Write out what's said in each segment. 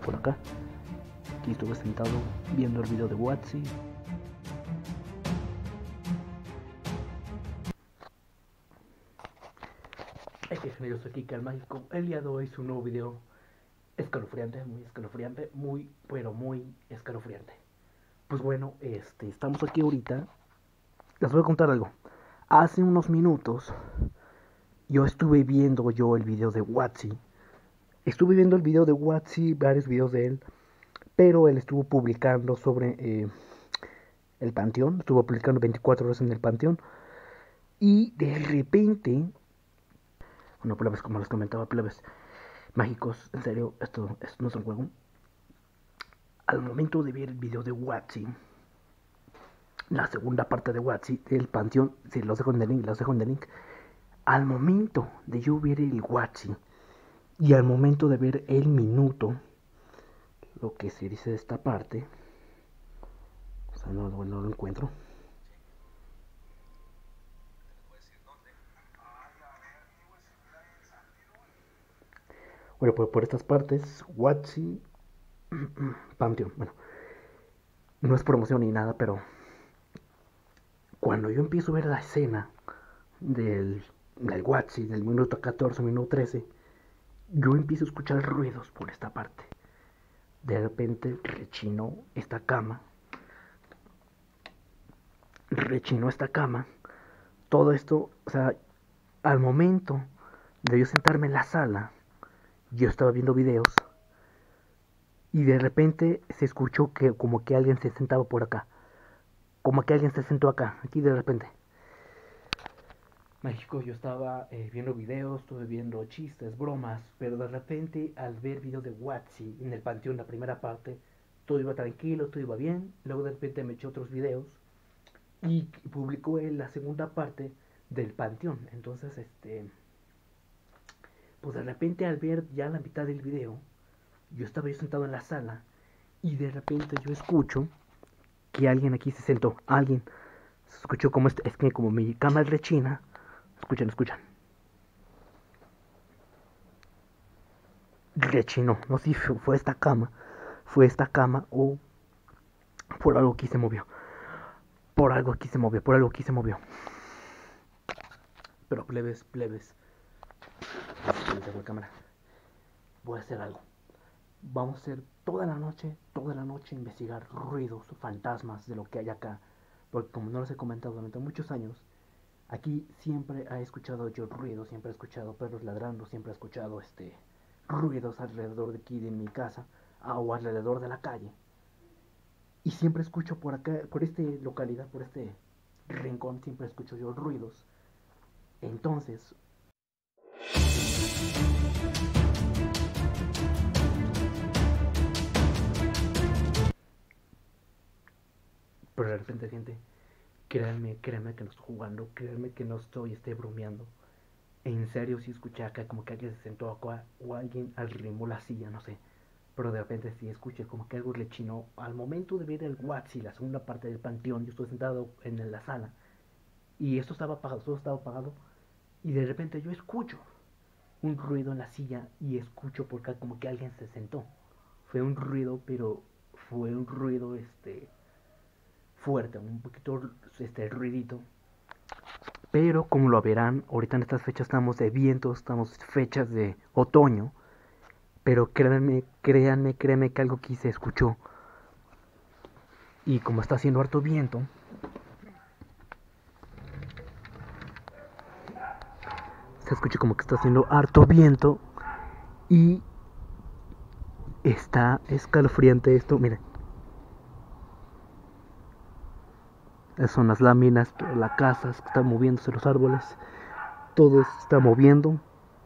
por acá. Aquí estuve sentado viendo el video de Watsi. Yo soy Kika el Mágico. El día de hoy es un nuevo video escalofriante, muy escalofriante. Pues bueno, estamos aquí ahorita. Les voy a contar algo. Hace unos minutos yo estuve viendo el video de Watsi. Estuve viendo el video de Watsi, varios videos de él, pero él estuvo publicando sobre el Panteón, estuvo publicando 24 horas en el Panteón, y de repente, bueno, plebes, como les comentaba, plebes mágicos, en serio, esto no es un juego. Al momento de ver el video de Watsi, la segunda parte de Watsi, del Panteón, si los dejo en el link, al momento de yo ver el Watsi, y al momento de ver el minuto, lo que se dice de esta parte, o sea, no lo encuentro. Bueno, por estas partes, Watsi, Panteón, bueno, no es promoción ni nada, pero cuando yo empiezo a ver la escena del Watsi, del minuto 14, minuto 13, yo empiezo a escuchar ruidos por esta parte. De repente rechinó esta cama. Todo esto, o sea, al momento de yo sentarme en la sala, yo estaba viendo videos y de repente se escuchó que como que alguien se sentaba por acá. Como que alguien se sentó acá, aquí de repente. México, yo estaba viendo videos, estuve viendo chistes, bromas, pero de repente al ver videos de Watsi en el Panteón, la primera parte, todo iba tranquilo, todo iba bien. Luego de repente me eché otros videos y publicó él la segunda parte del Panteón. Entonces, pues de repente al ver ya la mitad del video, yo estaba sentado en la sala y de repente yo escucho que alguien aquí se sentó. Alguien se escuchó como es que como mi cama es rechina. Escuchan. Rechinó. No sé si fue esta cama. Fue esta cama o por algo aquí se movió. Por algo aquí se movió. Pero plebes. La cámara. Voy a hacer algo. Vamos a hacer toda la noche, investigar ruidos, fantasmas de lo que hay acá. Porque como no les he comentado durante muchos años, aquí siempre he escuchado yo ruidos, siempre he escuchado perros ladrando, siempre he escuchado ruidos alrededor de aquí de mi casa o alrededor de la calle. Y siempre escucho por acá, por esta localidad, por este rincón, siempre escucho yo ruidos. Entonces, pero de repente, gente, créanme que no estoy jugando, créanme que no estoy bromeando. En serio, sí escuché acá como que alguien se sentó acá o alguien arrimó la silla, no sé. Pero de repente sí escuché como que algo rechinó. Al momento de ver el Watsi, la segunda parte del Panteón, yo estoy sentado en la sala y esto estaba apagado, y de repente yo escucho un ruido en la silla y escucho por acá como que alguien se sentó. Fue un ruido, pero fue un ruido fuerte, un poquito ruidito. Pero como lo verán, ahorita en estas fechas estamos de vientos, estamos fechas de otoño. Pero créanme que algo aquí se escuchó. Y como está haciendo harto viento, se escucha como que está haciendo harto viento. Y está escalofriante esto, miren. Son las láminas, la casa, están moviéndose los árboles. Todo se está moviendo.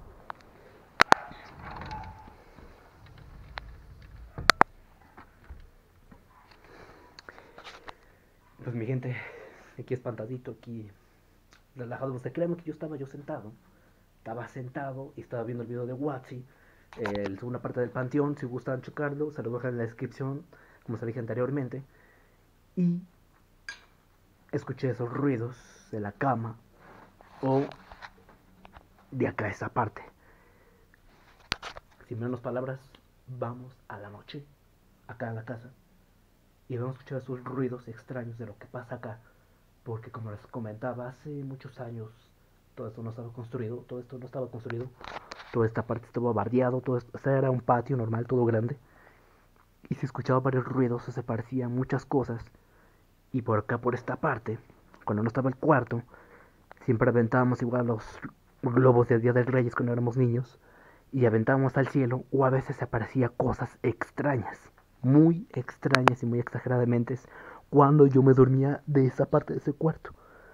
Pues mi gente, aquí espantadito, aquí relajado. O sea, créanme que yo estaba sentado y estaba viendo el video de Watsi, la segunda parte del Panteón. Si gustan checarlo, se lo voy a dejar en la descripción, como se dije anteriormente. Y escuché esos ruidos de la cama o de acá esa parte. Sin menos palabras, vamos a la noche, acá a la casa, y vamos a escuchar esos ruidos extraños de lo que pasa acá. Porque como les comentaba, hace muchos años todo esto no estaba construido, todo esto no estaba construido, toda esta parte estaba bardeado, todo esto, o sea, era un patio normal, todo grande, y se escuchaba varios ruidos, se parecían muchas cosas, y por acá, por esta parte, cuando no estaba el cuarto, siempre aventábamos igual los globos de Día del Reyes cuando éramos niños, y aventábamos al cielo, o a veces aparecía cosas extrañas, muy extrañas y muy exageradamente, cuando yo me dormía de esa parte de ese cuarto.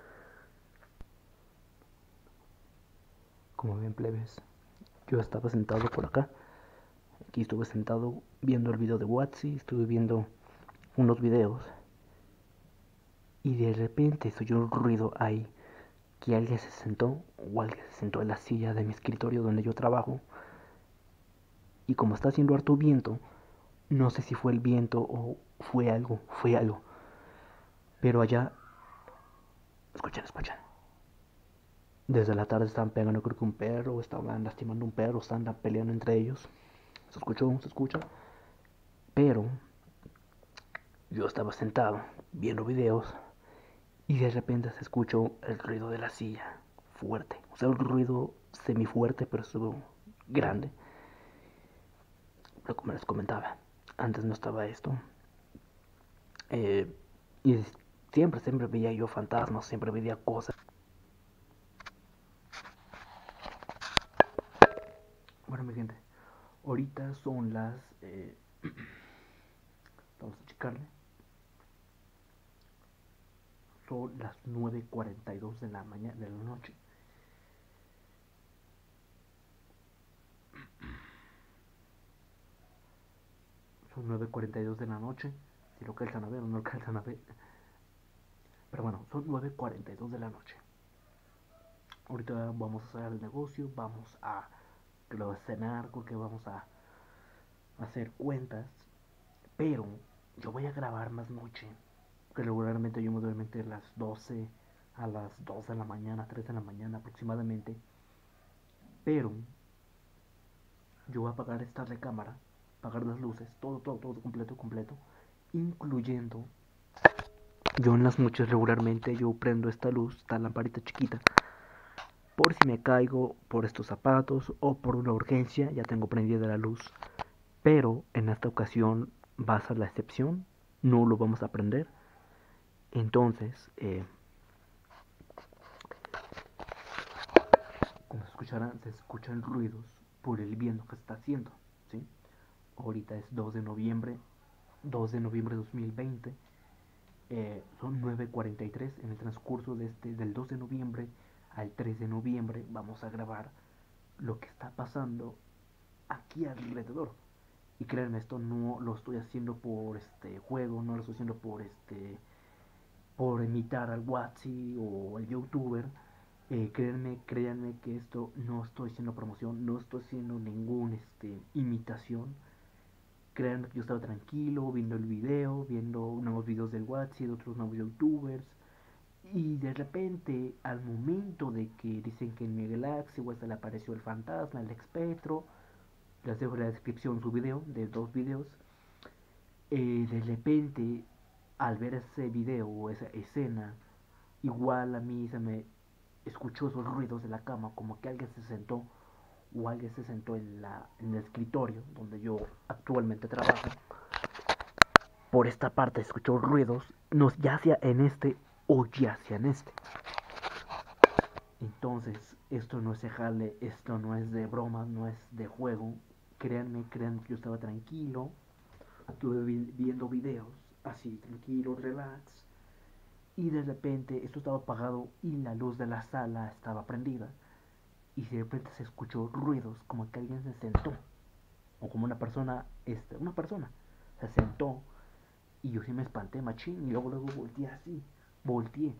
Como ven, plebes, yo estaba sentado por acá. Aquí estuve sentado viendo el video de Watsi, estuve viendo unos videos. Y de repente se oyó un ruido ahí. Que alguien se sentó o alguien se sentó en la silla de mi escritorio donde yo trabajo. Y como está haciendo harto viento, no sé si fue el viento o fue algo, fue algo. Pero allá, escuchen, escuchen. Desde la tarde estaban pegando, creo que un perro, estaban lastimando un perro, estaban peleando entre ellos. Se escuchó, se escucha. Pero yo estaba sentado viendo videos y de repente se escuchó el ruido de la silla fuerte. O sea, un ruido semifuerte, pero estuvo grande. Pero como les comentaba, antes no estaba esto. Y siempre veía yo fantasmas, siempre veía cosas. Bueno, mi gente, ahorita son las... vamos a checarle. Son las 9:42 de la mañana, de la noche. Son 9:42 de la noche. Si lo alcanzan a ver o no lo alcanzan a ver. Pero bueno, son 9:42 de la noche. Ahorita vamos a hacer el negocio, vamos a cenar, porque vamos a hacer cuentas. Pero yo voy a grabar más noche. Que regularmente yo me duermo entre las 12 a las 2 de la mañana, 3 de la mañana aproximadamente. Pero yo voy a apagar esta recámara, apagar las luces, todo completo, completo. Incluyendo, yo en las noches regularmente yo prendo esta luz, esta lamparita chiquita. Por si me caigo por estos zapatos o por una urgencia, ya tengo prendida la luz. Pero en esta ocasión va a ser la excepción, no lo vamos a prender. Entonces, como se escucharán, se escuchan ruidos por el viento que se está haciendo, ¿sí? Ahorita es 2 de noviembre, 2 de noviembre de 2020. Son 9:43 en el transcurso de del 2 de noviembre al 3 de noviembre. Vamos a grabar lo que está pasando aquí alrededor. Y créanme, esto no lo estoy haciendo por este juego, no lo estoy haciendo por imitar al Watsi o al youtuber. Créanme que esto no estoy haciendo promoción, no estoy haciendo ningún imitación. Créanme que yo estaba tranquilo viendo el video, viendo nuevos videos del Watsi, de otros nuevos youtubers. Y de repente, al momento de que dicen que en mi galaxia se le apareció el fantasma, el espectro, les dejo en la descripción su video, de 2 videos. De repente, al ver ese video o esa escena, igual a mí se me escuchó esos ruidos de la cama, como que alguien se sentó o alguien se sentó en el escritorio donde yo actualmente trabajo. Por esta parte escuchó ruidos, no ya sea en este o ya sea en este. Entonces, esto no es de jale, esto no es de broma, no es de juego. Créanme que yo estaba tranquilo, estuve viendo videos, así, tranquilo, relax. Y de repente esto estaba apagado y la luz de la sala estaba prendida. Y de repente se escuchó ruidos como que alguien se sentó. O como una persona se sentó. Y yo sí me espanté, machín. Y luego volteé así, volteé.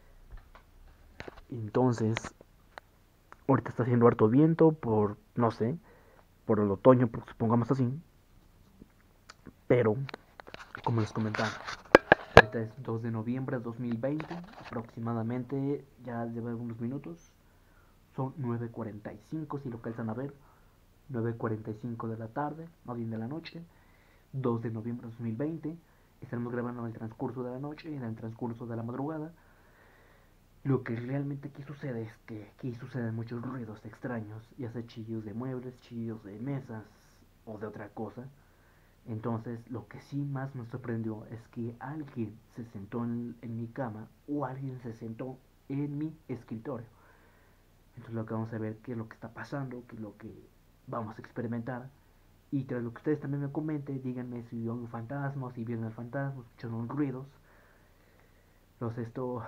Entonces, ahorita está haciendo harto viento por, no sé, por el otoño, supongamos así. Pero, como les comentaba, ahorita es 2 de noviembre de 2020, aproximadamente, ya lleva unos minutos. Son 9:45 si lo alcanzan a ver. 9:45 de la tarde, no bien de la noche, 2 de noviembre de 2020. Estaremos grabando en el transcurso de la noche y en el transcurso de la madrugada. Lo que realmente aquí sucede es que aquí suceden muchos ruidos extraños, ya sea chillos de muebles, chillos de mesas o de otra cosa. Entonces, lo que sí más me sorprendió es que alguien se sentó en mi cama o alguien se sentó en mi escritorio. Entonces, lo que vamos a ver qué es lo que está pasando, qué es lo que vamos a experimentar. Y tras lo que ustedes también me comenten, díganme si vieron un fantasma, si vieron el fantasma, escucharon ruidos. Entonces, esto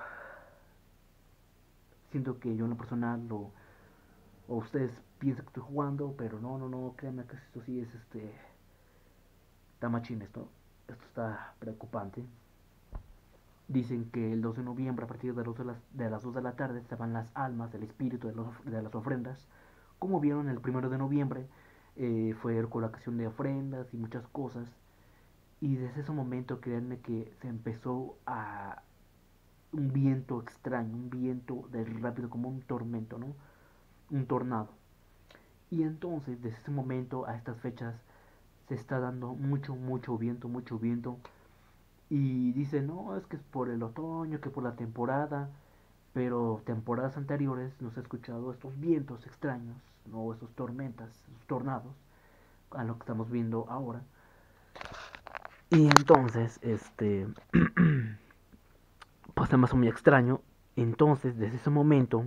siento que yo en lo personal o ustedes piensan que estoy jugando, pero no, créanme que esto sí es está machín esto está preocupante. Dicen que el 2 de noviembre a partir de las 2 de la tarde se van las almas del espíritu de las ofrendas. Como vieron el 1 de noviembre fue colocación de ofrendas y muchas cosas. Y desde ese momento créanme que se empezó a un viento extraño, un viento de rápido como un tormento, ¿no? Un tornado. Y entonces desde ese momento a estas fechas se está dando mucho viento, mucho viento. Y dicen, no, es que es por el otoño, que por la temporada. Pero temporadas anteriores nos he escuchado estos vientos extraños, ¿no? Estos tormentas, estos tornados, a lo que estamos viendo ahora. Y entonces, pues se me hace muy extraño. Entonces, desde ese momento,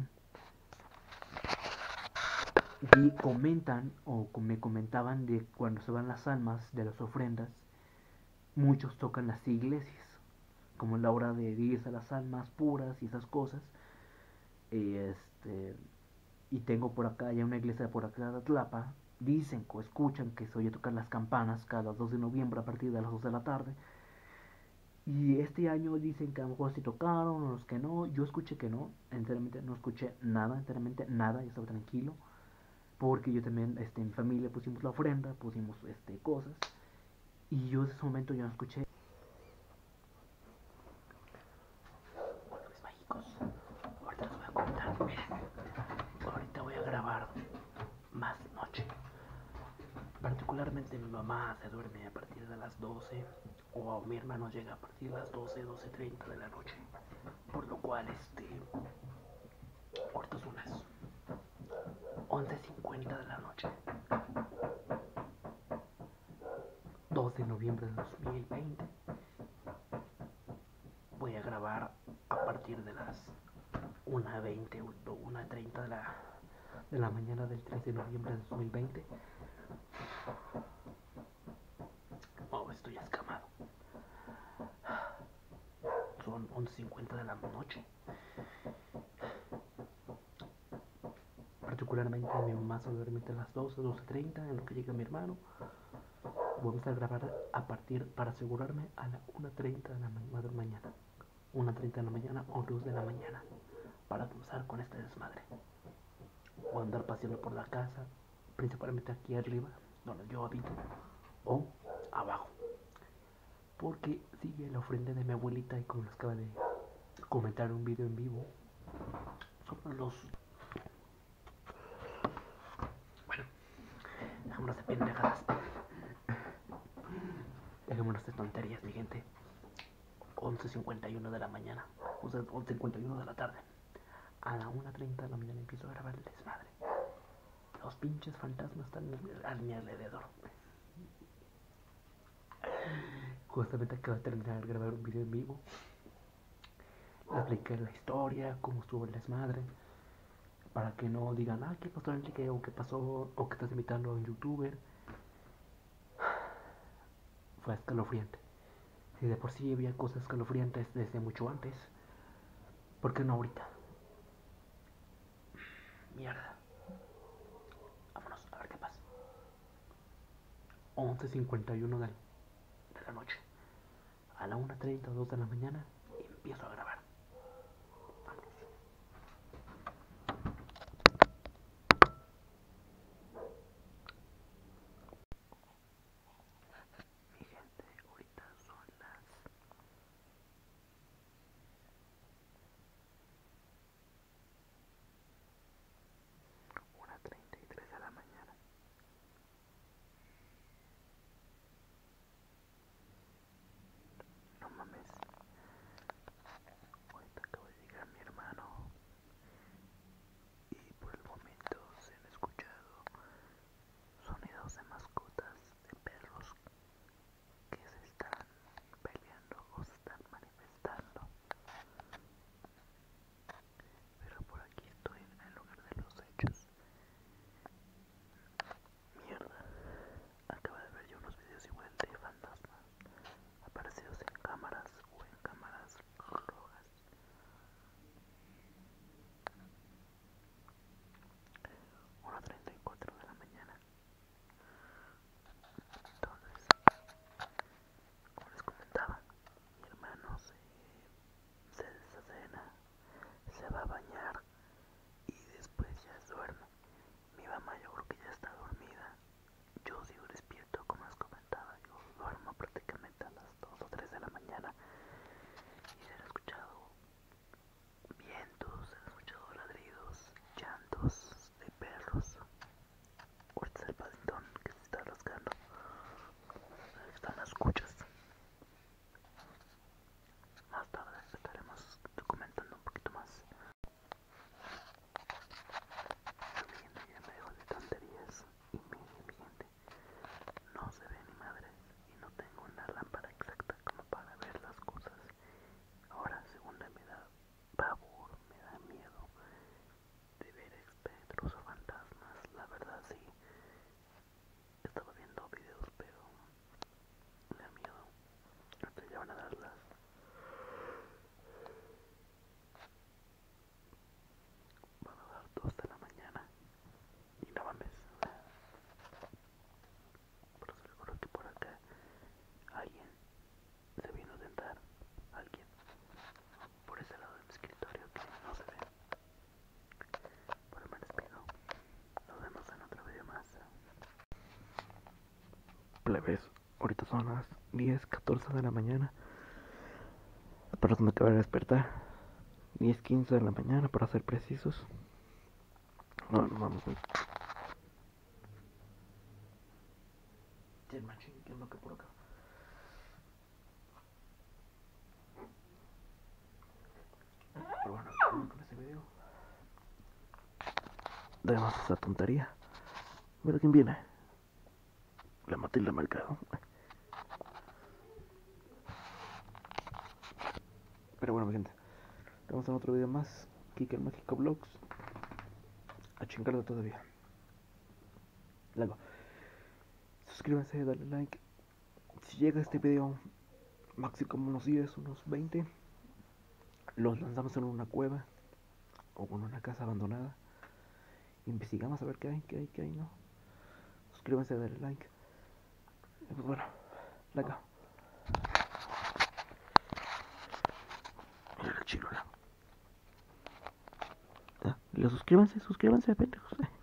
y comentan o me comentaban de cuando se van las almas de las ofrendas, muchos tocan las iglesias, como en la hora de irse a las almas puras y esas cosas. Y y tengo por acá ya una iglesia por acá de Atlapa. Dicen o escuchan que se oye tocar las campanas cada 2 de noviembre a partir de las 2 de la tarde. Y este año dicen que a lo mejor sí tocaron, o los que no. Yo escuché que no, enteramente no escuché nada, enteramente nada, yo estaba tranquilo. Porque yo también, en familia pusimos la ofrenda, pusimos cosas. Y yo en ese momento yo no escuché. Bueno, mis mágicos, ahorita les voy a contar, miren, ahorita voy a grabar más noche. Particularmente mi mamá se duerme a partir de las 12 o mi hermano llega a partir de las 12:30 de la noche. Por lo cual, ahorita son las 11:50 de la noche. 2 de noviembre de 2020. Voy a grabar a partir de las 1:20 o 1:30 de la mañana del 3 de noviembre de 2020. Oh, estoy escamado. Son 11:50 de la noche. Particularmente mi mamá se duerme entre las 12:30 en lo que llega mi hermano. Vamos a grabar a partir, para asegurarme, a la 1:30 de la mañana. 1:30 de la mañana o 2 de la mañana. Para comenzar con este desmadre. O andar paseando por la casa, principalmente aquí arriba, donde yo habito, o abajo. Porque sigue la ofrenda de mi abuelita y como les acaba de comentar un video en vivo sobre los... Bueno, dejémonos de pendejadas. Dejémonos de tonterías, mi gente. 11:51 de la mañana, o sea, 11:51 de la tarde. A la 1:30 de la mañana empiezo a grabar el desmadre. Los pinches fantasmas están a mi alrededor. Justamente acabo de terminar de grabar un video en vivo. Expliqué la historia, cómo estuvo el desmadre. Para que no digan, ¿qué pasó Enrique? O qué pasó, o que estás imitando a un youtuber. Fue escalofriante. Si de por sí había cosas escalofriantes desde mucho antes, ¿por qué no ahorita? Mierda. Vámonos a ver qué pasa. 11:51 de la noche. A la 1:30 o 2 de la mañana empiezo a grabar. Vámonos. Mi gente, ahorita son las 1:33 de la mañana. vez. Ahorita son las 10:14 de la mañana. Apenas me acabo de despertar. 10:15 de la mañana para ser precisos. No, no vamos, güey. Sí, machín, ¿qué es lo que por acá? Pero bueno, vamos con este video. Dejemos esa tontería. Mira quién viene. La Matilda Mercado. Pero bueno, mi gente, vamos a otro video más. Kike el Mágico Vlogs. A chingarlo todavía. Luego, suscríbanse, dale like. Si llega este video, máximo como unos 10, unos 20, los lanzamos en una cueva o en una casa abandonada. Investigamos a ver qué hay, ¿no? Suscríbanse, dale like. Y pues bueno, like. Mira el chilo, ¿no? Y los suscríbanse, pendejos.